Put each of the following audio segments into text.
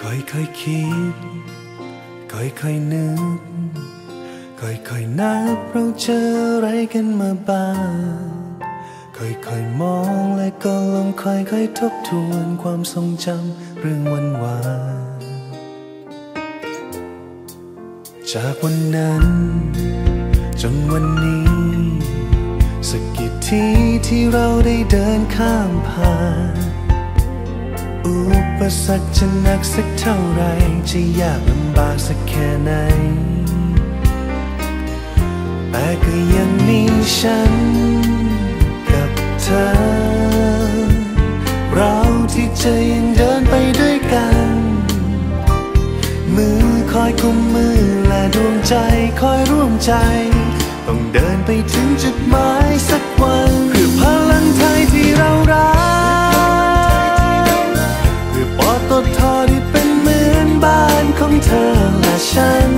ค่อยๆคิดค่อยๆนึกค่อยๆนับเราเจออะไรกันมาบ้างค่อยๆมองและก็ลองค่อยๆทบทวนความทรงจำเรื่องวันวานจากวันนั้นจนวันนี้สักกี่ทีที่เราได้เดินข้ามผ่านอุปสรรคจะหนักสักเท่าไรจะยากลำบากสักแค่ไหนแต่ก็ยังมีฉันกับเธอเราที่จะยังเดินไปด้วยกันมือคอยกุมมือและดวงใจคอยร่วมใจต้องเดินไปถึงจุดหมายสักวันเพื่อพลังไทยที่เรารักเพื่อปตท.ที่เป็นเหมือนบ้านของเธอและฉัน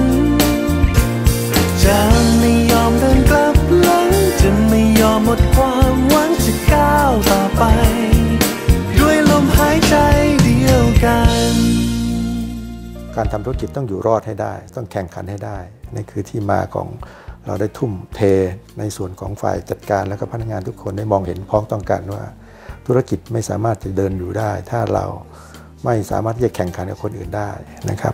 จะไม่ยอมเดินกลับหลังจะไม่ยอมหมดความหวังจะก้าวต่อไปด้วยลมหายใจเดียวกันการทำธุรกิจต้องอยู่รอดให้ได้ต้องแข่งขันให้ได้นี่คือที่มาของเราได้ทุ่มเทในส่วนของฝ่ายจัดการและก็พนักงานทุกคนได้มองเห็นพ้องต้องกันว่าธุรกิจไม่สามารถจะเดินอยู่ได้ถ้าเราไม่สามารถที่จะแข่งขันกับคนอื่นได้นะครับ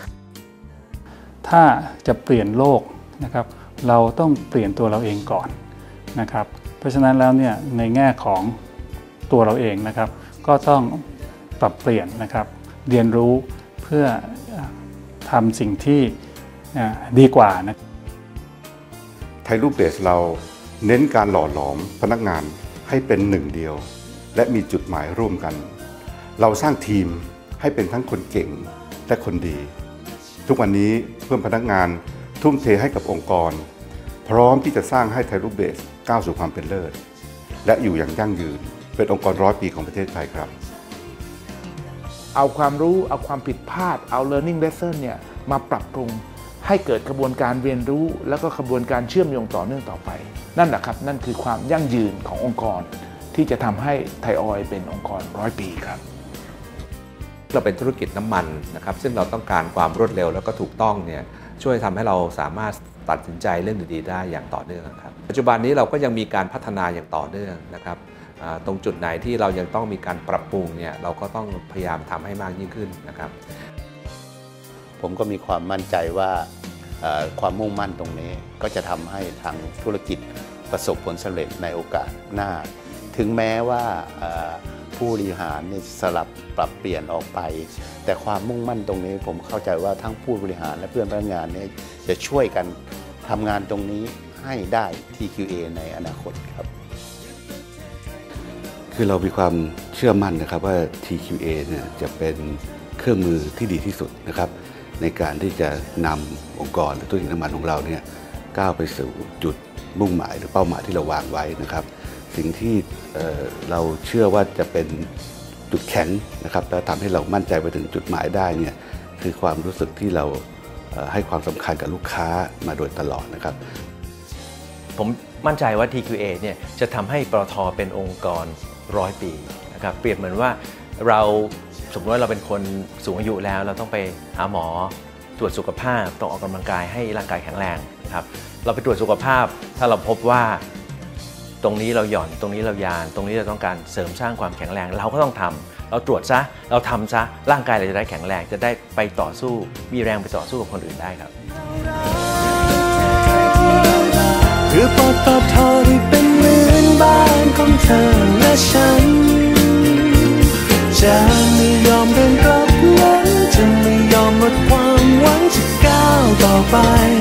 ถ้าจะเปลี่ยนโลกนะครับเราต้องเปลี่ยนตัวเราเองก่อนนะครับเพราะฉะนั้นแล้วเนี่ยในแง่ของตัวเราเองนะครับก็ต้องปรับเปลี่ยนนะครับเรียนรู้เพื่อทำสิ่งที่ดีกว่านะไทยรูปเบสเราเน้นการหล่อหลอมพนักงานให้เป็นหนึ่งเดียวและมีจุดหมายร่วมกันเราสร้างทีมให้เป็นทั้งคนเก่งและคนดีทุกวันนี้เพื่อนพนักงานทุ่มเทให้กับองค์กรพร้อมที่จะสร้างให้ไทยรูปเบสก้าวสู่ความเป็นเลิศและอยู่อย่างยั่งยืนเป็นองค์กร100 ปีของประเทศไทยครับเอาความรู้เอาความผิดพลาดเอา learning lesson เนี่ยมาปรับปรุงให้เกิดกระบวนการเรียนรู้แล้วก็กระบวนการเชื่อมโยงต่อเนื่องต่อไปนั่นแหละครับนั่นคือความยั่งยืนขององค์กรที่จะทำให้ไทยออยล์เป็นองค์กร100 ปีครับเราเป็นธุรกิจน้ำมันนะครับซึ่งเราต้องการความรวดเร็วแล้วก็ถูกต้องเนี่ยช่วยทำให้เราสามารถตัดสินใจเรื่องดีๆได้อย่างต่อเนื่องครับปัจจุบันนี้เราก็ยังมีการพัฒนาอย่างต่อเนื่องนะครับตรงจุดไหนที่เรายังต้องมีการปรับปรุงเนี่ยเราก็ต้องพยายามทำให้มากยิ่งขึ้นนะครับผมก็มีความมั่นใจว่าความมุ่งมั่นตรงนี้ก็จะทำให้ทางธุรกิจประสบผลสำเร็จในโอกาสหน้าถึงแม้ว่าผู้บริหารนี่สลับปรับเปลี่ยนออกไปแต่ความมุ่งมั่นตรงนี้ผมเข้าใจว่าทั้งผู้บริหารและเพื่อนพนักงานนี่จะช่วยกันทำงานตรงนี้ให้ได้ TQA ในอนาคตครับคือเรามีความเชื่อมั่นนะครับว่า TQA เนี่ยจะเป็นเครื่องมือที่ดีที่สุดนะครับในการที่จะนำองค์กรหรือธุรกิจน้ำมันของเราเนี่ยก้าวไปสู่จุดมุ่งหมายหรือเป้าหมายที่เราวางไว้นะครับสิ่งที่เราเชื่อว่าจะเป็นจุดแข็งนะครับแล้วทำให้เรามั่นใจไปถึงจุดหมายได้เนี่ยคือความรู้สึกที่เราให้ความสำคัญกับลูกค้ามาโดยตลอดนะครับผมมั่นใจว่า TQA เนี่ยจะทำให้ปตท.เป็นองค์กร100 ปีนะครับเปรียบเหมือนว่าเราสมมติว่าเราเป็นคนสูงอายุแล้วเราต้องไปหาหมอตรวจสุขภาพต้องออกกำลังกายให้ร่างกายแข็งแรงนะครับเราไปตรวจสุขภาพถ้าเราพบว่าตรงนี้เราหย่อนตรงนี้เรายานตรงนี้เราต้องการเสริมสร้างความแข็งแรงเราก็ต้องทำเราตรวจซะเราทำซะร่างกายเราจะได้แข็งแรงจะได้ไปต่อสู้มีแรงไปต่อสู้กับคนอื่นได้ครับเพื่อปตท.ที่เป็นเหมือนบ้านของเธอและฉันจะไม่ยอมเดินกลับหลังจะไม่ยอมหมดความหวังจะก้าวต่อไป